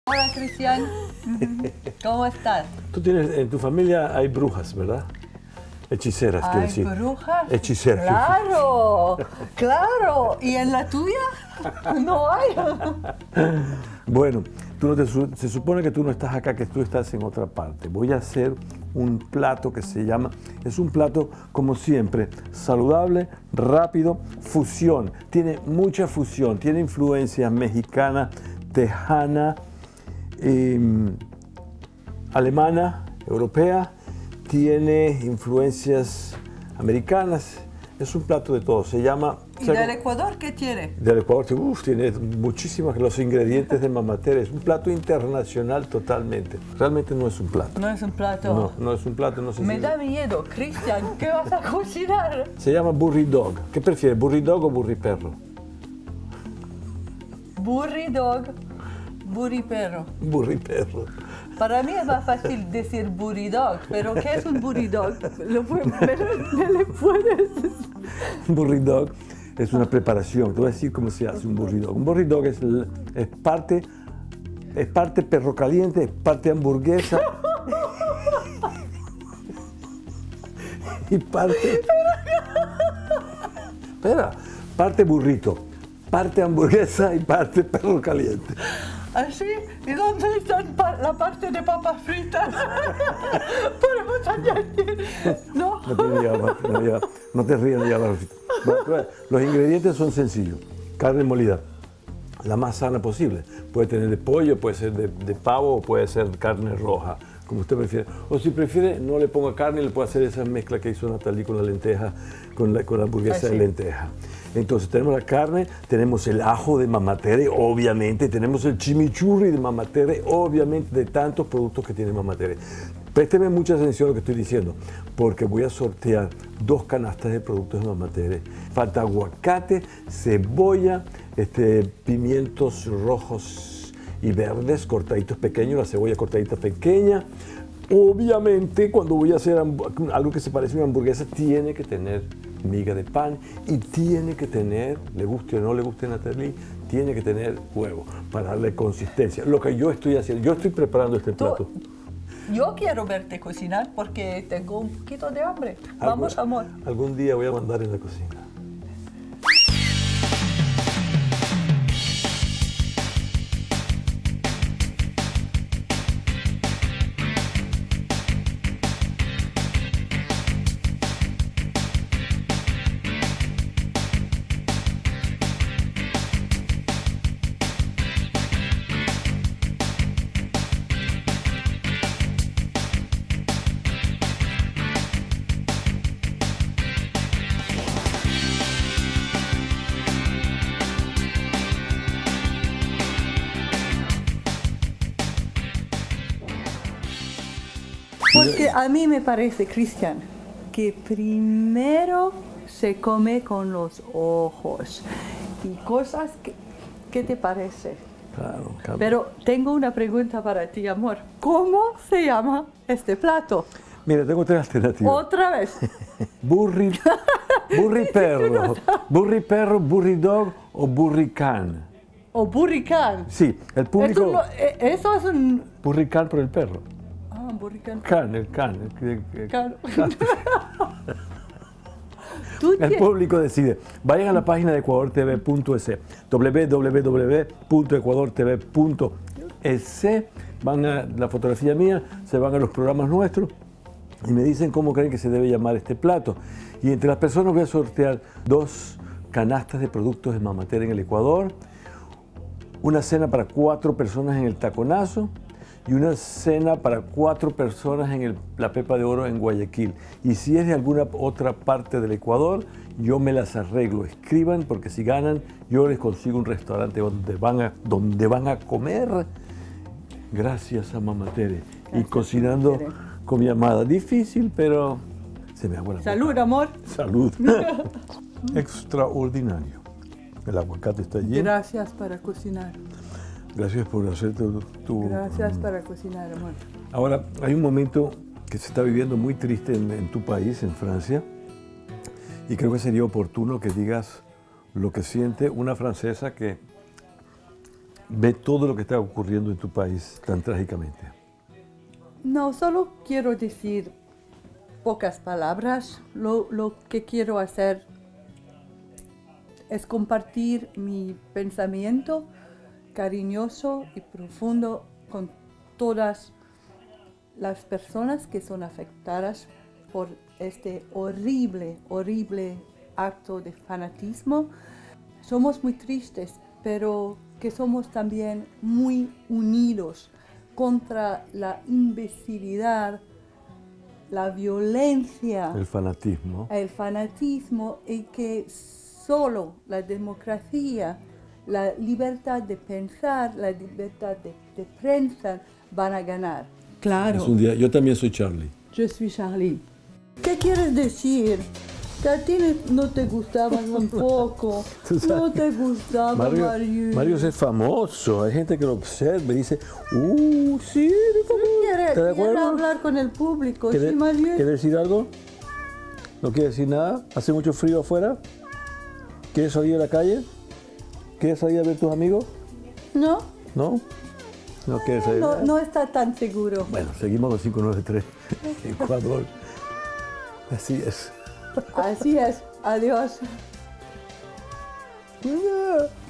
Hola, Cristian. ¿Cómo estás? Tú tienes, en tu familia hay brujas, ¿verdad? Hechiceras, quiero decir. ¿Hay brujas? Hechiceras. Claro, claro. ¿Y en la tuya? No hay. Bueno, se supone que tú no estás acá, que tú estás en otra parte. Voy a hacer un plato que se llama, es un plato como siempre, saludable, rápido, fusión. Tiene mucha fusión, tiene influencia mexicana, tejana, alemana, europea, tiene influencias americanas. Es un plato de todo. Se llama... ¿Y del Ecuador qué tiene? Del Ecuador tiene muchísimos los ingredientes de Mamá Tere. Es un plato internacional totalmente. Realmente no es un plato. No es un plato. No, no es un plato. No sé Me da miedo, Cristian. ¿Qué vas a cocinar? Se llama burri dog. ¿Qué prefieres, burri dog o burri perro? Burri dog, burri perro. Burri perro. Para mí es más fácil decir burri dog, pero ¿qué es un burri dog? ¿Me le puedes decir? Burri dog es una preparación. Te voy a decir cómo se hace un burri dog. Un burri dog es parte perro caliente, es parte hamburguesa y parte... Espera, parte burrito, parte hamburguesa y parte perro caliente. ¿Así? ¿Y dónde está la parte de papas fritas? Podemos añadir. No. No te rías de llevar. Bueno, los ingredientes son sencillos. Carne molida, la más sana posible. Puede tener de pollo, puede ser de pavo o puede ser carne roja, como usted prefiere. O si prefiere, no le ponga carne y le puede hacer esa mezcla que hizo Natalie con la lenteja, con la hamburguesa de lenteja. Entonces tenemos la carne, tenemos el ajo de Mamá Tere, obviamente, tenemos el chimichurri de Mamá Tere, obviamente, de tantos productos que tiene Mamá Tere. Présteme mucha atención a lo que estoy diciendo, porque voy a sortear 2 canastas de productos de Mamá Tere. Falta aguacate, cebolla, pimientos rojos y verdes cortaditos pequeños, la cebolla cortadita pequeña. Obviamente, cuando voy a hacer algo que se parece a una hamburguesa, tiene que tener miga de pan y tiene que tener, le guste o no le guste a Natalie, tiene que tener huevo para darle consistencia. Lo que yo estoy haciendo, yo estoy preparando este plato. Yo quiero verte cocinar porque tengo un poquito de hambre. Vamos, amor. Algún día voy a mandar en la cocina. Porque a mí me parece, Cristian, que primero se come con los ojos y cosas que... ¿Qué te parece? Claro. Pero tengo una pregunta para ti, amor. ¿Cómo se llama este plato? Mira, tengo 3 alternativas. Otra vez. Burri perro, burri perro, burri dog o burri can. O burri can. Sí, el público... Eso es un... Burri can por el perro. Burri can. El can. El público decide. Vayan a la página de ecuadortv.es, www.ecuadortv.es, van a la fotografía mía, se van a los programas nuestros y me dicen cómo creen que se debe llamar este plato. Y entre las personas voy a sortear 2 canastas de productos de Mamá Tere en el Ecuador, una cena para 4 personas en el Taconazo y una cena para 4 personas en la Pepa de Oro en Guayaquil. Y si es de alguna otra parte del Ecuador, yo me las arreglo. Escriban, porque si ganan, yo les consigo un restaurante donde van a comer gracias a Mamá Tere. Y cocinando con mi amada. Difícil, pero se me agua la boca. Salud, amor. Salud. Extraordinario. El aguacate está lleno. Gracias para cocinar. Gracias por hacer tu... Gracias para cocinar, amor. Ahora, hay un momento que se está viviendo muy triste en tu país, en Francia, y creo que sería oportuno que digas lo que siente una francesa que ve todo lo que está ocurriendo en tu país tan trágicamente? No, solo quiero decir pocas palabras. Lo que quiero hacer es compartir mi pensamiento cariñoso y profundo con todas las personas que son afectadas por este horrible, horrible acto de fanatismo. Somos muy tristes, pero que somos también muy unidos contra la imbecilidad, la violencia, El fanatismo. Y que solo la democracia, la libertad de pensar, la libertad de prensa van a ganar. Claro. Es un día. Yo también soy Charlie. Yo soy Charlie. ¿Qué quieres decir? Que a ti no te gustaba un poco. No te gustaba Marius. Marius es famoso. Hay gente que lo observa y dice, sí, es famoso. Quiere hablar con el público. ¿Sí, Marius? ¿Quiere decir algo? ¿No quiere decir nada? ¿Hace mucho frío afuera? ¿Quieres salir a la calle? ¿Quieres salir a ver a tus amigos? No. ¿No? ¿No quieres salir? No está tan seguro. Bueno, seguimos los 593 Ecuador. Así es. Así es. Adiós.